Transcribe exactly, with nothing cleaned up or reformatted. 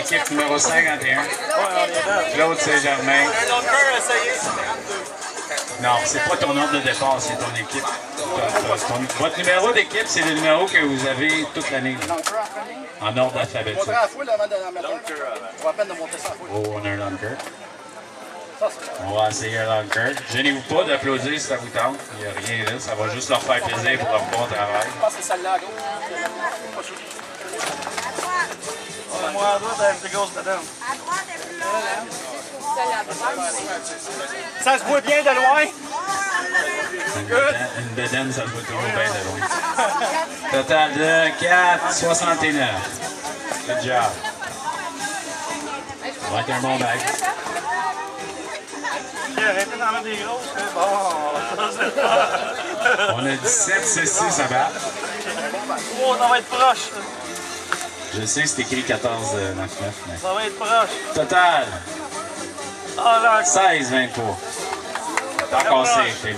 l'équipe numéro cinquante et un. Claude Saint-Germain. Non, c'est pas ton ordre de départ, c'est ton équipe. Ton, ton, votre numéro d'équipe, c'est le numéro que vous avez toute l'année. En ordre alphabétique. Oh, on a un lunker. On va essayer un lunker. Gênez-vous pas d'applaudir si ça vous tente. Il n'y a rien là, ça va juste leur faire plaisir pour leur bon travail. Je pense que c'est celle-là à gauche. Moi, à droite, elle est plus grosse dedans. À droite, elle est plus longue. Celle à droite. Ça se voit bien de loin. Une bedaine, ça le voit toujours bien de loin. Total de quatre soixante-neuf. Good job. Ça va être un bon bac. Arrêtez d'en mettre des grosses. Bon. On a dix-sept, six, six à battre. Oh, ça va être proche. Je sais que c'est écrit quatorze neuf neuf, mais... Ça va être proche. Total, Ah, là, seize vingt-trois. T'as cassé.